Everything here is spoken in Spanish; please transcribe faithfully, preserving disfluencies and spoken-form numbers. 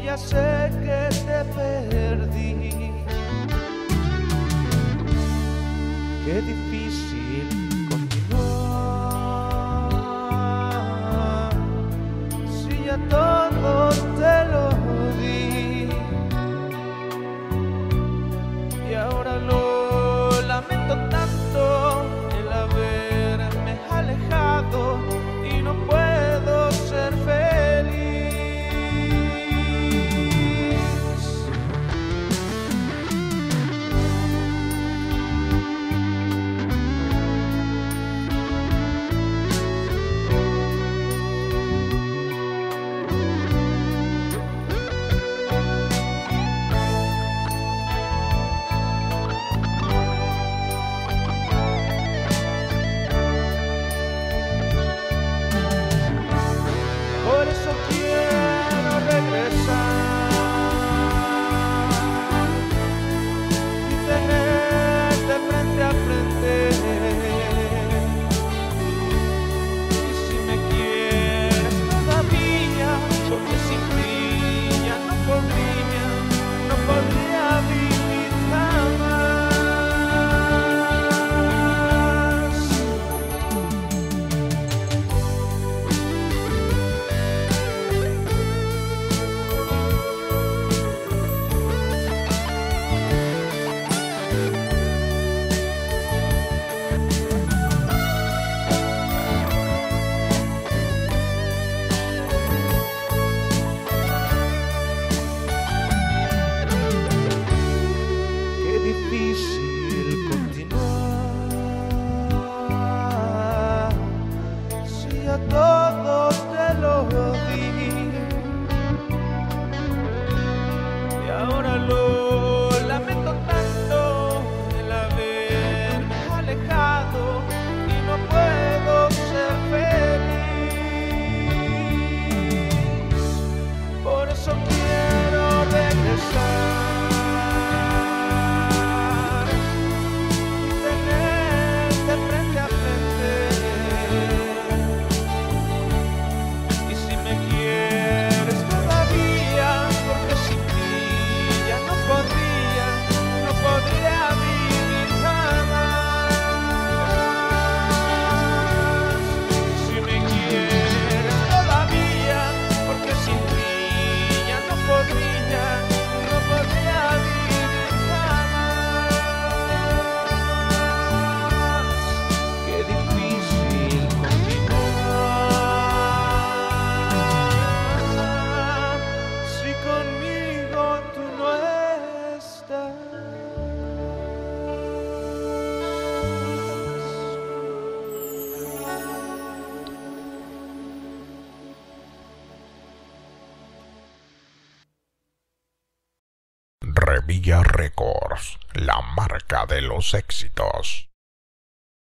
ya sé que te perdí. Qué difícil continuar si ya todo te lo di. Y ahora lo lamento tanto el haberme alejado y no puedo ser feliz. Por eso quiero regresar y tenerte frente a frente. Y si me quieres todavía, porque sin ti ya no podría, no podría vivir jamás. Difícil continuar si a todo te lo di. Y ahora lo lamento tanto el haberme alejado y no puedo ser feliz. Por eso quiero regresar Revilla Records, la marca de los éxitos.